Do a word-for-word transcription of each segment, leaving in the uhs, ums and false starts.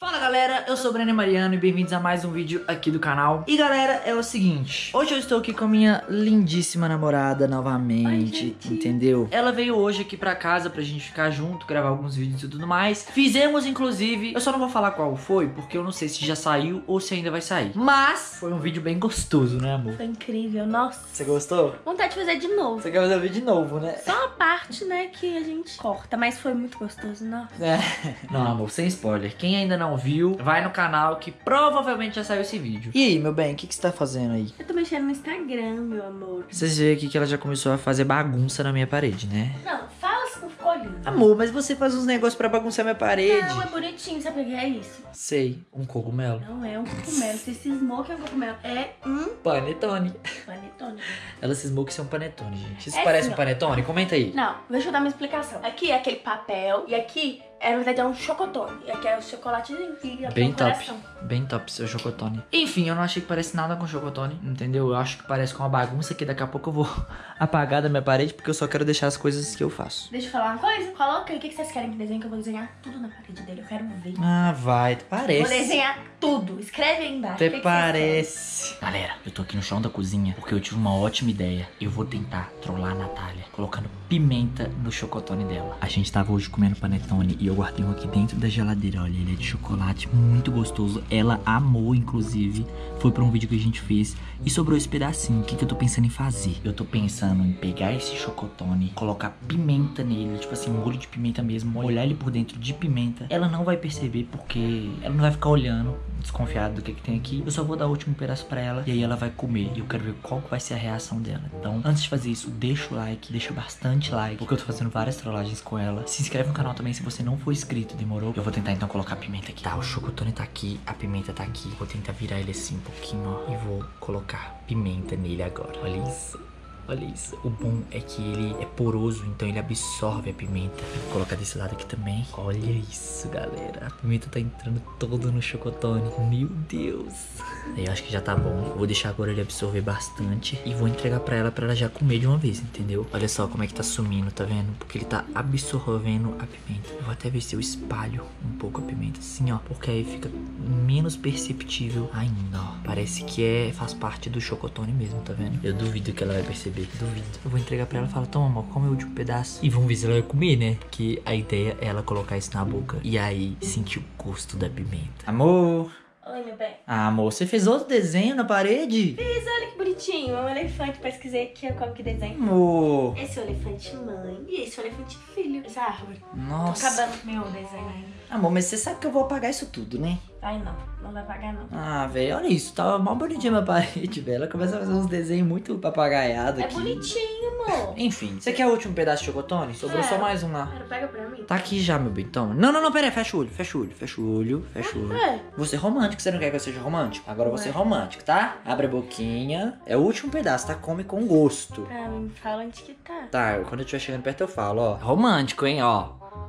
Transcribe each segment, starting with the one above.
Fala galera, eu sou o Breno Mariano e bem-vindos a mais um vídeo aqui do canal. E galera, é o seguinte, hoje eu estou aqui com a minha lindíssima namorada novamente. Ai, entendeu? Ela veio hoje aqui pra casa pra gente ficar junto, gravar alguns vídeos e tudo mais. Fizemos inclusive, eu só não vou falar qual foi, porque eu não sei se já saiu ou se ainda vai sair. Mas foi um vídeo bem gostoso, né amor? Foi incrível, nossa. Você gostou? Vontade de fazer de novo. Você quer fazer o vídeo de novo, né? Só a parte, né, que a gente corta, mas foi muito gostoso, nossa. É. Não amor, sem spoiler. Quem ainda não viu, vai no canal que provavelmente já saiu esse vídeo. E aí, meu bem, o que, que você tá fazendo aí? Eu tô mexendo no Instagram, meu amor. Vocês veem aqui que ela já começou a fazer bagunça na minha parede, né? Não, fala se não ficou lindo. Amor, mas você faz uns negócios pra bagunçar minha parede. Não, é bonitinho, sabe o que é isso? Sei, um cogumelo. Não é um cogumelo, você cismou que é um cogumelo. É um panetone. Panetone. Ela cismou que isso é um panetone, gente. Isso É parece sim, um panetone? Comenta aí. Não, deixa eu dar uma explicação. Aqui é aquele papel e aqui, é, na verdade, é um chocotone. E aqui é o chocolatezinho que Bem um top. coração. Bem top seu chocotone. Enfim, eu não achei que parece nada com chocotone, entendeu? Eu acho que parece com uma bagunça que daqui a pouco eu vou apagar da minha parede, porque eu só quero deixar as coisas que eu faço. Deixa eu falar uma coisa. Coloca aí o que que vocês querem que desenhe, que eu vou desenhar tudo na parede dele. Eu quero ver. Ah, vai, parece. Vou desenhar tudo. Escreve aí embaixo. Até o que que parece. Galera, eu tô aqui no chão da cozinha porque eu tive uma ótima ideia. Eu vou tentar trollar a Natália colocando pimenta no chocotone dela. A gente tava hoje comendo panetone e eu guardei um aqui dentro da geladeira. Olha, ele é de chocolate, muito gostoso. Ela amou, inclusive. Foi pra um vídeo que a gente fez e sobrou esse pedacinho. O que, que eu tô pensando em fazer? Eu tô pensando em pegar esse chocotone, colocar pimenta nele, tipo assim, molho de pimenta mesmo, molhar ele por dentro de pimenta. Ela não vai perceber porque ela não vai ficar olhando, desconfiada do que que tem aqui. Eu só vou dar o último pedaço pra ela e aí ela vai comer. E eu quero ver qual que vai ser a reação dela. Então, antes de fazer isso, deixa o like, deixa bastante like, porque eu tô fazendo várias trollagens com ela. Se inscreve no canal também se você não for inscrito, demorou? Eu vou tentar então colocar pimenta aqui. Tá, o chocotone tá aqui, a pimenta tá aqui. Vou tentar virar ele assim um pouquinho, ó, e vou colocar pimenta nele agora. Olha isso. Olha isso. O bom é que ele é poroso, então ele absorve a pimenta. Vou colocar desse lado aqui também. Olha isso, galera. A pimenta tá entrando toda no chocotone. Meu Deus. Aí eu acho que já tá bom. Vou deixar agora ele absorver bastante e vou entregar pra ela, pra ela já comer de uma vez, entendeu? Olha só como é que tá sumindo, tá vendo? Porque ele tá absorvendo a pimenta. Eu vou até ver se eu espalho um pouco a pimenta assim, ó. Porque aí fica menos perceptível ainda, ó. Parece que é, faz parte do chocotone mesmo, tá vendo? Eu duvido que ela vai perceber. Duvido. Eu vou entregar pra ela e falar: toma, amor, come o último pedaço. E vamos ver se ela vai comer, né? Que a ideia é ela colocar isso na boca e aí sentir o gosto da pimenta. Amor. Oi, meu bem. Ah, amor, você fez outro desenho na parede? Fiz, olha que bonitinho. É um elefante. Pesquisei aqui como que desenho. Amor. Esse é o elefante mãe e esse é o elefante filho. Essa árvore. Nossa. Tô acabando com o meu desenho ainda. Amor, mas você sabe que eu vou apagar isso tudo, né? Ai, não. Não vai pagar, não. Ah, velho, olha isso. Tava mal bonitinha minha parede, velho. Ela começa a fazer uns desenhos muito papagaiados É aqui. bonitinho, amor. Enfim, você quer o último pedaço de chocotone? Sobrou É. só mais um lá. Quero, pega pra mim. Tá aqui já, meu bem. Toma. Não, não, não, pera aí. Fecha o olho, fecha o olho, fecha o olho, fecha o olho. É. Você é romântico, você não quer que eu seja romântico? Agora você é romântico, tá? Abre a boquinha. É o último pedaço, tá? Come com gosto. Ah, me fala onde que tá. Tá, quando eu estiver chegando perto eu falo, ó. Romântico, hein, ó.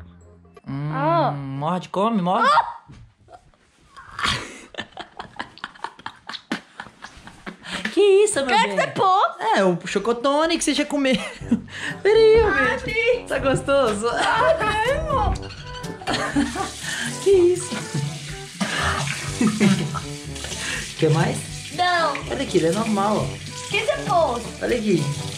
Hum, Ó. Morde, come, morde. Que isso, meu Quer bem? que você pôs? É, o chocotone que você já comeu. Peraí, meu bem. Tá gostoso? Que isso? Quer mais? Não. Olha aqui, ele é normal, ó. O que você pôs? Olha aqui.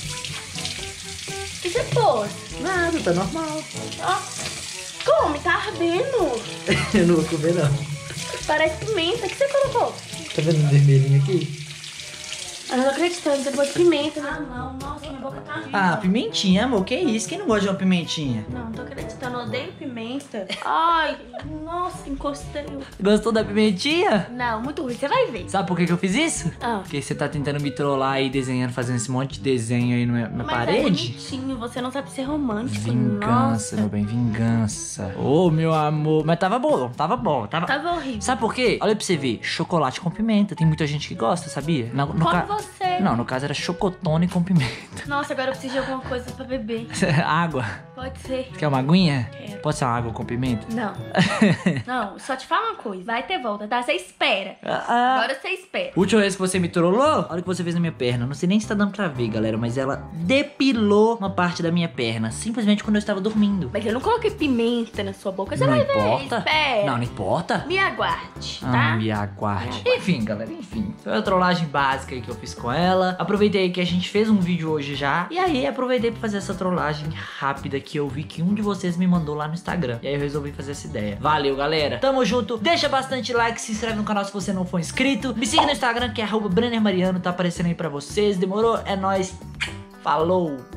O que você pôs? Nada, tá normal. Ó. Come, tá ardendo. Eu não vou comer, não. Parece pimenta. O que você colocou? Tá vendo o vermelhinho aqui? Eu não tô acreditando, você pôs pimenta. Ah, não. Nossa, minha boca tá ardendo. Ah, pimentinha, amor. Que isso? Quem não gosta de uma pimentinha? Não, não tô acreditando. Eu odeio pimenta. Ai, nossa, encostei. Gostou da pimentinha? Não, muito ruim. Você vai ver. Sabe por que que eu fiz isso? Ah. Porque você tá tentando me trollar aí, desenhando, fazendo esse monte de desenho aí na minha, minha Mas é parede. bonitinho, você não sabe ser romântico. Vingança, Nossa. meu bem, vingança. Ô, meu amor. Mas tava bom, tava bom. Tava... Tava horrível. Sabe por quê? Olha pra você ver. Chocolate com pimenta. Tem muita gente que gosta, sabia? No, no Come ca- você. Não, no caso era chocotone com pimenta. Nossa, agora eu preciso de alguma coisa pra beber. Água. Pode ser. Quer uma aguinha? Quero. Pode ser uma água com pimenta? Não. Não, só te falo uma coisa. Vai ter volta, tá? Você espera. Ah, Agora você espera. última vez que você me trollou, olha o que você fez na minha perna. Não sei nem se tá dando pra ver, galera, mas ela depilou uma parte da minha perna, simplesmente quando eu estava dormindo. Mas eu não coloquei pimenta na sua boca, você Não vai importa. ver. Espera. Não, não importa. Me aguarde, Ah, tá? me aguarde. Enfim, galera, enfim. Foi a trollagem básica aí que eu fiz com ela. Aproveitei que a gente fez um vídeo hoje já. E aí, aproveitei pra fazer essa trollagem rápida que eu vi que um de vocês me mandou lá no Instagram. E aí eu resolvi fazer essa ideia. Valeu, galera. Tamo junto. Deixa bastante like, se inscreve no canal se você não for inscrito. Me siga no Instagram, que é arroba Brenner Mariano. Tá aparecendo aí pra vocês. Demorou? É nóis. Falou.